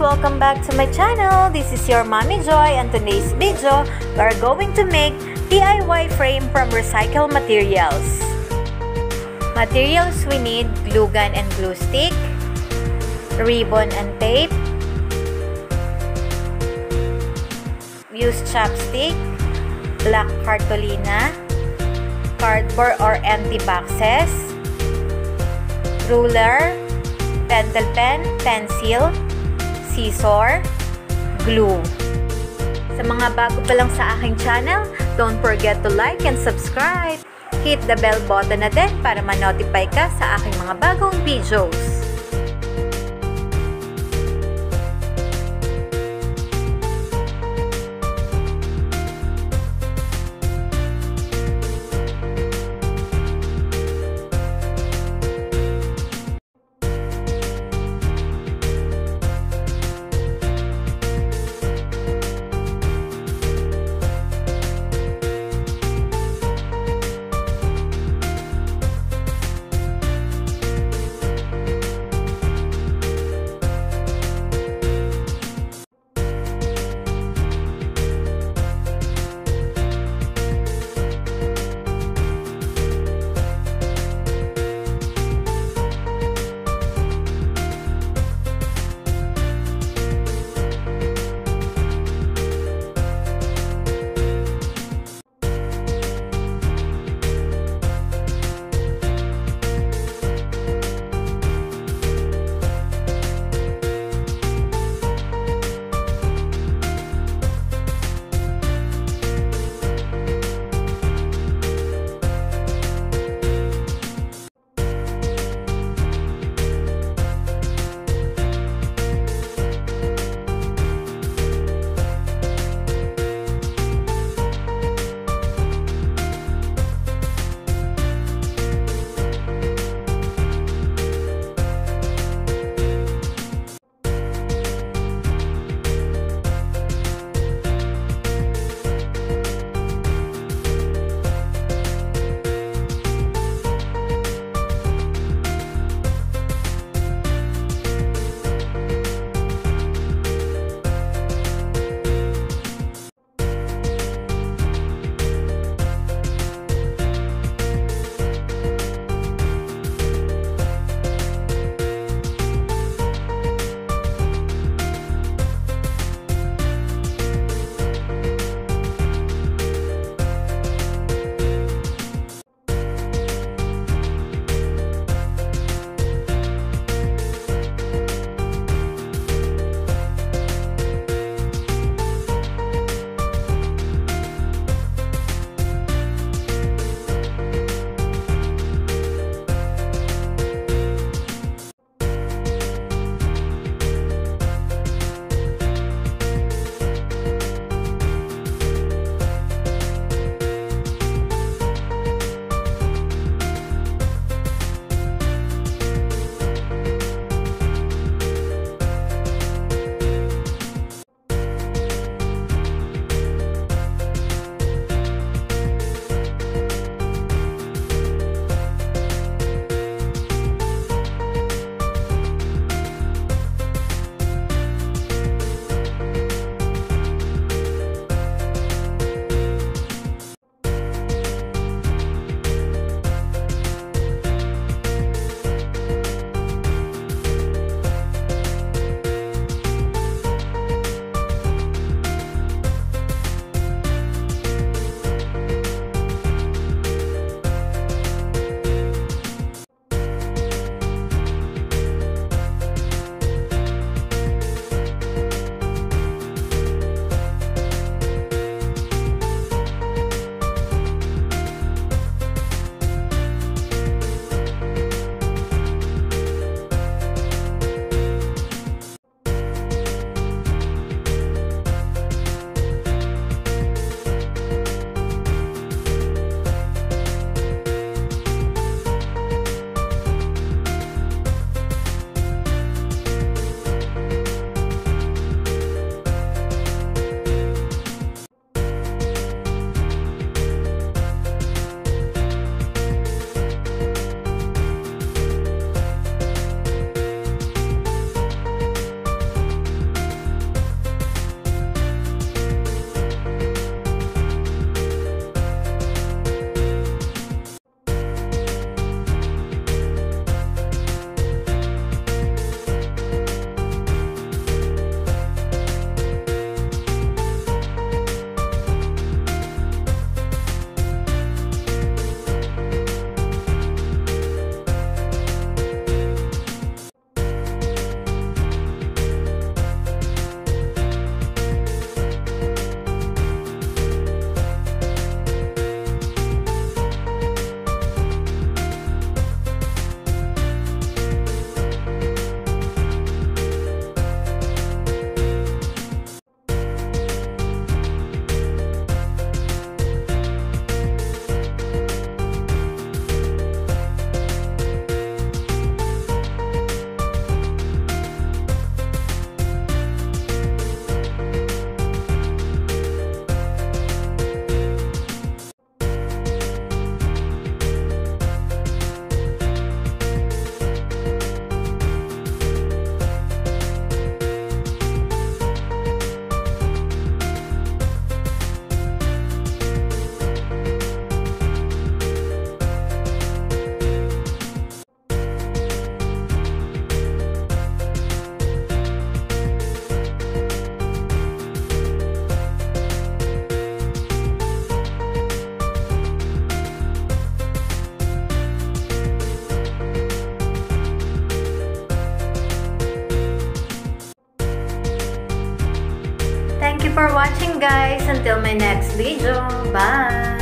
welcome back to my channel. This is your Mommy Joy, and today's video, we are going to make DIY frame from recycled materials. Materials we need: glue gun and glue stick, ribbon and tape, used chopstick, black Cartolina, cardboard or empty boxes, ruler, Pentel pen, pencil, scissor, glue. Sa mga bago pa lang sa aking channel, don't forget to like and subscribe. Hit the bell button na din para ma-notify ka sa aking mga bagong videos. you for watching, guys. Until my next video. Bye!